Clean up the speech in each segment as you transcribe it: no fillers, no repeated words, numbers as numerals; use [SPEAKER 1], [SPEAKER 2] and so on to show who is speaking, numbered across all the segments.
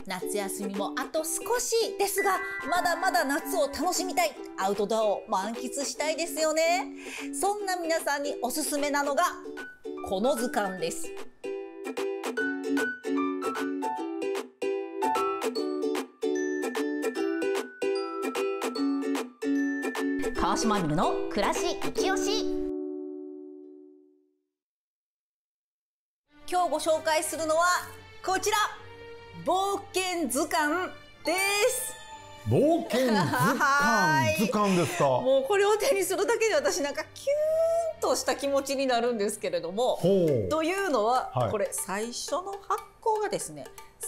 [SPEAKER 1] 夏休みもあと少しですが、まだまだ夏を楽しみたい、アウトドアを満喫したいですよね。そんな皆さんにおすすめなのがこの図鑑です。川島みるの暮らしイチオシ。今日ご紹介するのはこちら、冒険図鑑です。
[SPEAKER 2] 冒険図鑑図鑑ですか。
[SPEAKER 1] もうこれを手にするだけで私なんかキューンとした気持ちになるんですけれども、というのは、これ最初の発行がですね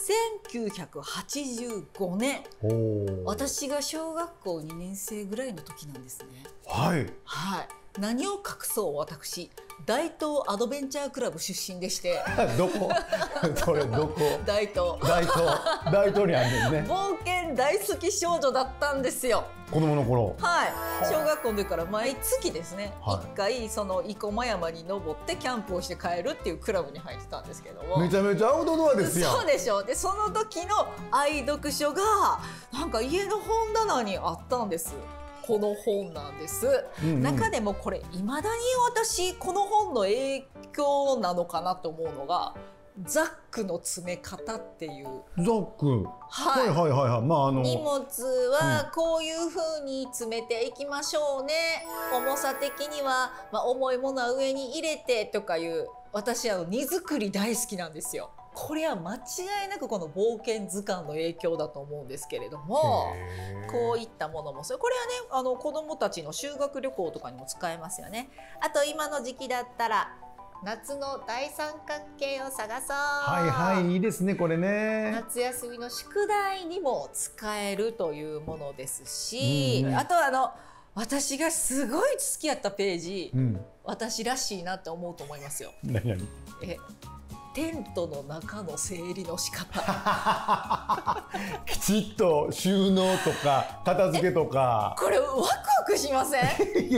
[SPEAKER 1] 1985年、私が小学校2年生ぐらいの時なんですね。はい、はい、何を隠そう、私大東アドベンチャークラブ出身でして
[SPEAKER 2] どこそれどこ
[SPEAKER 1] 大東
[SPEAKER 2] にあるんですね。
[SPEAKER 1] 冒険大好き少女だったんですよ、
[SPEAKER 2] 子供の頃。
[SPEAKER 1] はい、小学校の時から毎月ですね、1回その生駒山に登ってキャンプをして帰るっていうクラブに入ってたんですけども、
[SPEAKER 2] めちゃめちゃアウトドアですよ。
[SPEAKER 1] そうでしょ。でその時の愛読書がなんか家の本棚にあったんです。この本なんです、中でもこれいまだに私この本の影響なのかなと思うのがザックの詰め方っていう。
[SPEAKER 2] ザック、はいはいはいはい、まあ
[SPEAKER 1] 荷物はこういう風に詰めていきましょうね、重さ的には、重いものは上に入れてとかいう、私荷造り大好きなんですよ。これは間違いなくこの冒険図鑑の影響だと思うんですけれども、こういったものもこれはね子どもたちの修学旅行とかにも使えますよね。あと今の時期だったら夏の大三角形を探そう。
[SPEAKER 2] はいはい、いいですねこれね。
[SPEAKER 1] 夏休みの宿題にも使えるというものですし、あとは私がすごい好きやったページ、私らしいなって思うと思いますよ。
[SPEAKER 2] 何
[SPEAKER 1] テントの中の整理の仕方
[SPEAKER 2] きちっと収納とか片付けとか、
[SPEAKER 1] これワクワクしません？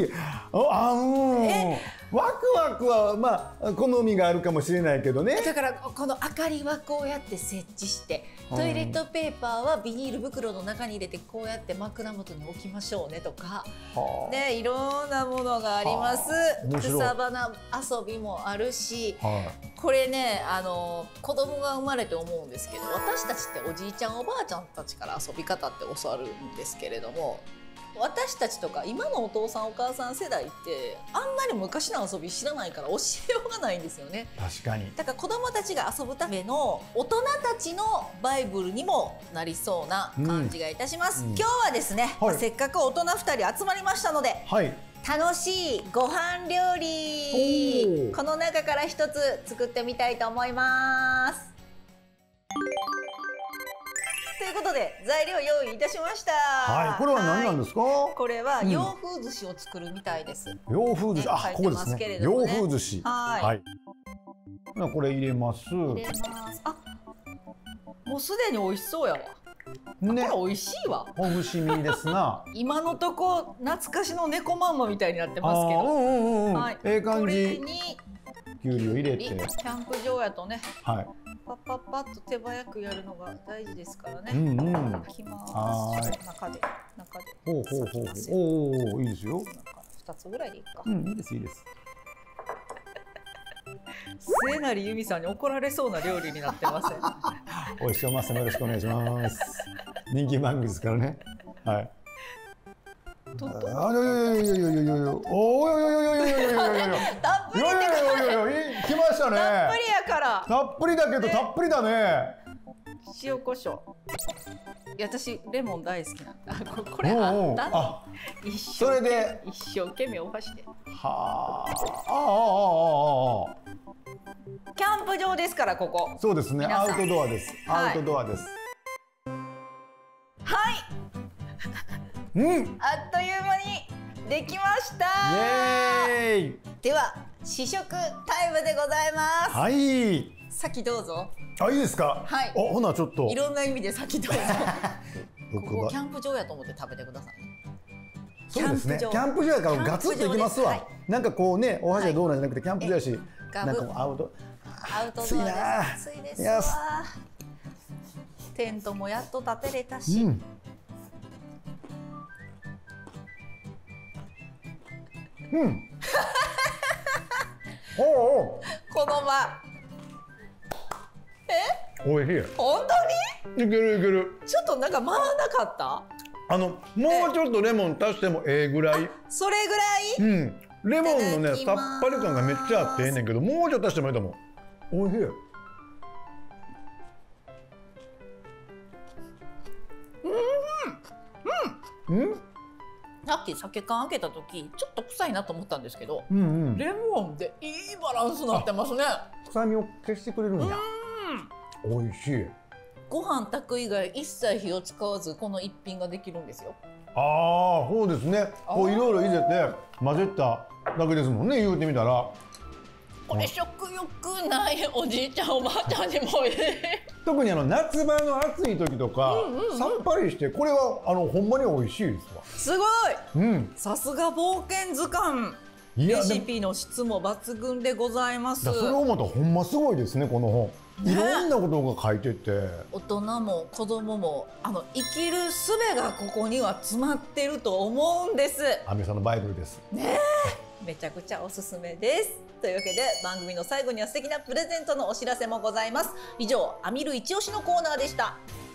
[SPEAKER 2] ワクワクはまあ好みがあるかもしれないけどね。
[SPEAKER 1] だからこの明かりはこうやって設置して、トイレットペーパーはビニール袋の中に入れてこうやって枕元に置きましょうねとか、でいろんなものがあります。草花遊びもあるし、これね子供が生まれて思うんですけど、私たちっておじいちゃんおばあちゃんたちから遊び方って教わるんですけれども、私たちとか今のお父さんお母さん世代ってあんまり昔の遊び知らないから教えようがないんですよね。
[SPEAKER 2] 確かに。
[SPEAKER 1] だから子供たちが遊ぶための大人たちのバイブルにもなりそうな感じがいたします。今日はですね、せっかく大人2人集まりましたので、楽しいご飯料理、この中から一つ作ってみたいと思います。ということで材料用意いたしました。
[SPEAKER 2] はい、これは何なんですか？
[SPEAKER 1] これは洋風寿司を作るみたいです。
[SPEAKER 2] 洋風寿司、あ、ここですね。洋風寿司。はい。これ入れます。入れます。
[SPEAKER 1] あ、もうすでに美味しそうやわ。ね、これ美味しいわ。
[SPEAKER 2] ほぐし身ですな。
[SPEAKER 1] 今のとこ懐かしの猫まんまみたいになってますけど。
[SPEAKER 2] ええ感じ。
[SPEAKER 1] これに
[SPEAKER 2] きゅうりを入れて。キ
[SPEAKER 1] ャンプ場やとね。
[SPEAKER 2] はい。
[SPEAKER 1] パッパッパッと手早くやるのが大事ですからね。いきます。中で。
[SPEAKER 2] ほう。おお、いいですよ。
[SPEAKER 1] 2つぐらいでいいか。
[SPEAKER 2] いいですいいです。
[SPEAKER 1] 末成由美さんに怒られそうな料理になってません？
[SPEAKER 2] おいしいおまさんよろしくお願いします。人気番組ですからね。はい。たっぷり来ましたね。
[SPEAKER 1] たっぷりやから。
[SPEAKER 2] たっぷりだけどたっぷりだね。
[SPEAKER 1] 塩コショウ。私レモン大好きなんだ。これあったの。
[SPEAKER 2] それで
[SPEAKER 1] 一生懸命お箸で。
[SPEAKER 2] はあ。
[SPEAKER 1] キャンプ場ですからここ。
[SPEAKER 2] そうですね。アウトドアです。アウトドアです。
[SPEAKER 1] はい。あっという間にできました。では試食タイムでございます。
[SPEAKER 2] はい。
[SPEAKER 1] 先どうぞ。
[SPEAKER 2] あ、いいですか。
[SPEAKER 1] はい。
[SPEAKER 2] ほなちょっと。
[SPEAKER 1] いろんな意味で先どうぞ。ここキャンプ場やと思って食べてくださいね。
[SPEAKER 2] そうですね。キャンプ場やからガツッといきますわ。なんかこうね、お箸でどうなんじゃなくてキャンプ場やし、なんかアウトドアです。暑いな。
[SPEAKER 1] 暑いですわ。 テントもやっと建てれたし、
[SPEAKER 2] うん。うん。おお。
[SPEAKER 1] この場
[SPEAKER 2] おいしい。
[SPEAKER 1] 本当に
[SPEAKER 2] いけるいける。
[SPEAKER 1] ちょっとなんか回らなかった？
[SPEAKER 2] もうちょっとレモン足してもええぐらい。
[SPEAKER 1] それぐらい、
[SPEAKER 2] うん。レモンのね、さっ
[SPEAKER 1] いただきます
[SPEAKER 2] ぱり感がめっちゃあってええねんけど、もうちょっと足してもいいと思う。おいしい。うん。
[SPEAKER 1] さっき酒缶開けた時ちょっと臭いなと思ったんですけど、
[SPEAKER 2] うんうん。
[SPEAKER 1] レモンでいいバランスになってますね。
[SPEAKER 2] 臭みを消してくれるんや。おいしい。
[SPEAKER 1] ご飯炊く以外一切火を使わずこの一品ができるんですよ。
[SPEAKER 2] ああ、そうですね。こういろいろ入れて混ぜただけですもんね。言うてみたら。
[SPEAKER 1] これ食欲ないおじいちゃんおばあちゃんにもいい。
[SPEAKER 2] 特に夏場の暑い時とか、さっぱりしてこれはほんまに美味しいですわ。
[SPEAKER 1] すごい。
[SPEAKER 2] うん。
[SPEAKER 1] さすが冒険図鑑。
[SPEAKER 2] いや
[SPEAKER 1] レシピの質も抜群でございます。
[SPEAKER 2] それを思ったらほんますごいですね、この本。いろんなことが書いてて、
[SPEAKER 1] 大人も子供も生きる術がここには詰まってると思うんです。
[SPEAKER 2] アミさんのバイブルです。
[SPEAKER 1] ねえ、めちゃくちゃおすすめです。というわけで番組の最後には素敵なプレゼントのお知らせもございます。以上、アミル一押しのコーナーでした。